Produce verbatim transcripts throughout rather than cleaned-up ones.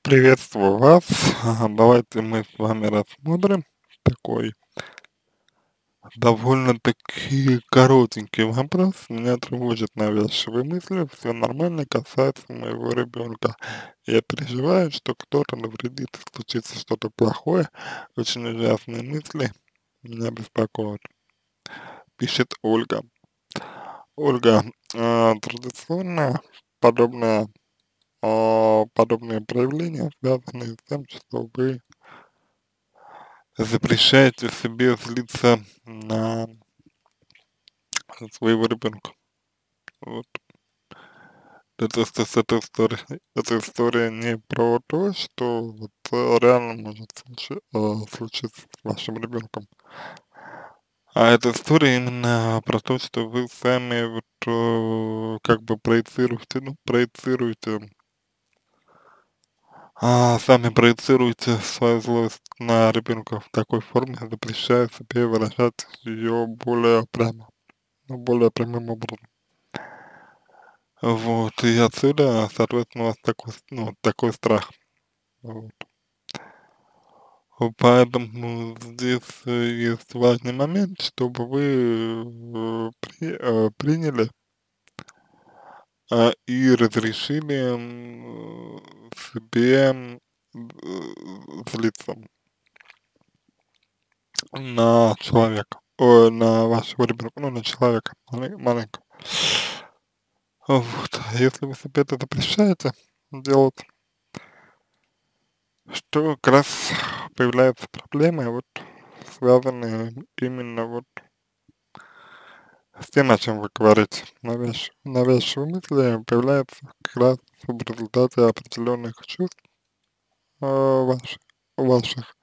Приветствую вас. Ага, Давайте мы с вами рассмотрим такой довольно-таки коротенький вопрос. Меня тревожат навязчивые мысли. Все нормально, касается моего ребенка. Я переживаю, что кто-то навредит, случится что-то плохое. Очень ужасные мысли меня беспокоят. Пишет Ольга. Ольга, а, традиционно подобное, а, подобные проявления связаны с тем, что вы запрещаете себе злиться на своего ребенка. Вот. Это, с- с- эта история, эта история не про то, что вот э, реально может случи- э, случиться с вашим ребенком, а эта история именно про то, что вы сами вот э, как бы проецируете, ну, проецируете, а, сами проецируете свою злость на ребенка в такой форме, запрещая себе выражать ее более прямо, ну, более прямым образом. Вот, и отсюда, соответственно, у вас такой, с- ну, такой страх. Вот. Поэтому здесь э, есть важный момент, чтобы вы э, при- э, приняли а, и разрешили м, себе э, злиться на человека, о, на вашего ребенка, ну, на человека мале- маленького. Вот. Если вы себе это запрещаете делать, что как раз появляются проблемы, вот, связанные именно вот с тем, о чем вы говорите. Навязч- навязчивые мысли появляются как раз в результате определенных чувств э, ваших, ваших.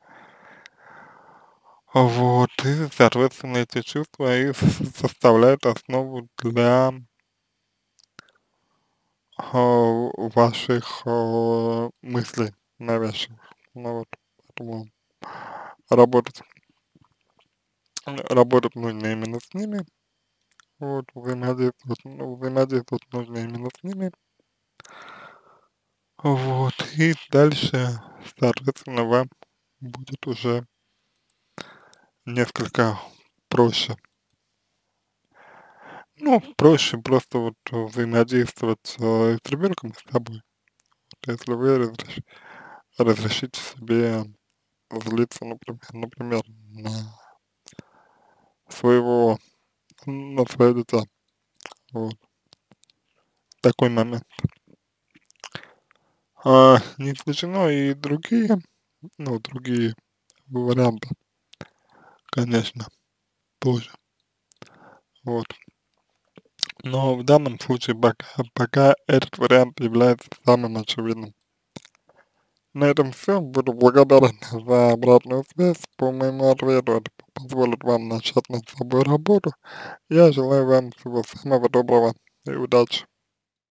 Вот, и, соответственно, эти чувства и с- составляют основу для э, ваших э, мыслей навязчивых. Ну вот, поэтому работать, работать нужно именно с ними. Вот, взаимодействовать, ну, взаимодействовать нужно именно с ними. Вот, и дальше, соответственно, вам будет уже несколько проще. Ну, проще просто вот взаимодействовать э, с ребенком и с тобой. Если вы разреш- разрешите себе злиться, например, например, на своего, на свое дитя. Вот, такой момент. А, не исключено и другие, ну, другие варианты, конечно, тоже. Вот. Но в данном случае пока, пока этот вариант является самым очевидным. На этом все. Буду благодарен за обратную связь по моему ответу. Это позволит вам начать над собой работу. Я желаю вам всего самого доброго и удачи.